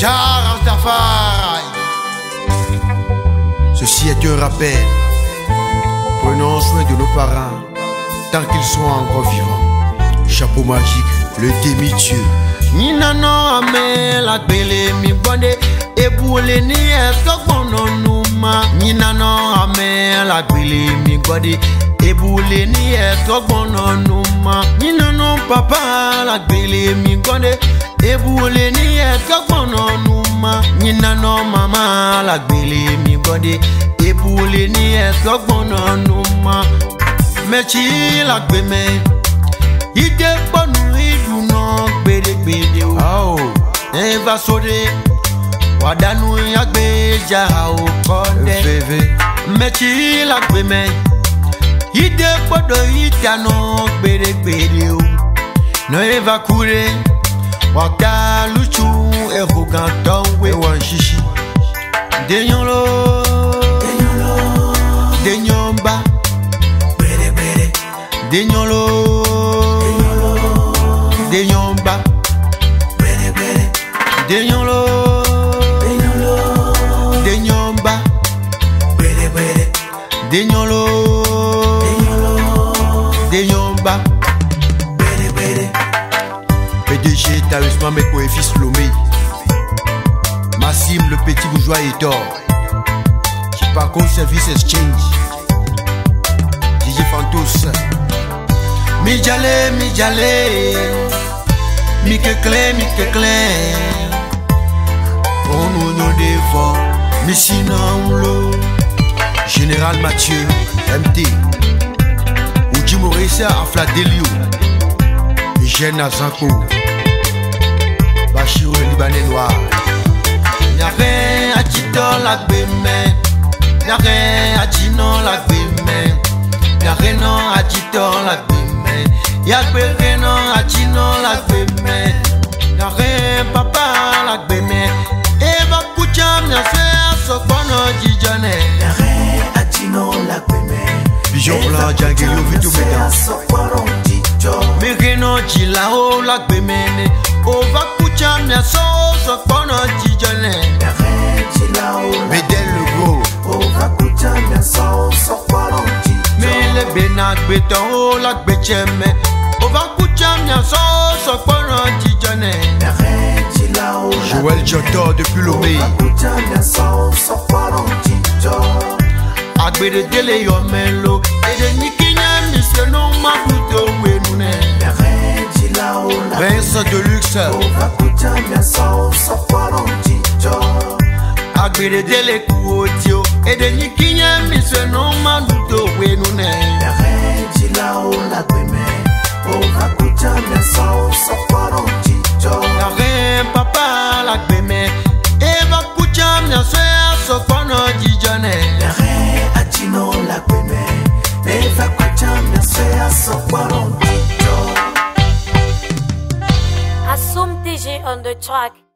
Jah Rastafari. Ceci est un rappel. Prenons soin de nos parents tant qu'ils sont encore vivants. Chapeau magique, le demi-dieu. Ni nano ame la gbele mi bonde ebule ni etogbono numa. Ni nano ame la gbele mi bonde ebule ni etogbono numa. Ni nano papa la gbele mi bonde ebule ni etogbono numa. Ni nano mama la gbele mi bonde ebule ni etogbono numa. Mechi la gbeme ide ponu iduna gbede o eva sode wadanu yagbeja o konde mechi la gbeme ide podo itano gbede o no eva kure waka luchu evoganto we wan shishi denyolo denyomba gbede denyolo Denyomba, Denyolo, Denyomba, Denyolo, Denyomba, PDG établissement Meko et fils Lomé, Massim le petit bourgeois et d'or, qui par contre service exchange, DJ Fantos, Mijale, Mike clé, on nous défend, Missinamlo, Général Mathieu, MT, Oudji Morissa Afladelio, Eugène Azanko, Bachirou le Libanais noir. Y'a rien à Tito la gbeme, y'a rien à Tino la gbeme, y'a rien à Tito la gbeme, y'a rien à Tino la gbeme, y'a rien papa la gbeme, Eva Kucham y'a fait ce bono dijane, y'a rien à Tino la gbeme, Bijon blanc Djangelio Vito Medan, Mereno Jilao la gbeme, Ova Kucham y'a ce bono dijane, y'a rien Jilao la Medel le gros, Ova Kucham y'a ce bono dijane, mais le benak béton la gbecheme. Ova Kucham y'a so bono dijane. Joël Jotor depuis Lomé. Agbede dele yo melo. Ede nikinya misle non mabuto wenune. Vincent de luxe. Agbede dele kuotio. Ede nikinya misle non mabuto wenune. Y'a rien papa la gbeme, Eva Kucham y'a so bono dijane. Y'a rien à Tino la gbeme, Eva Kucham y'a so bono dijane. Assume TG on the track.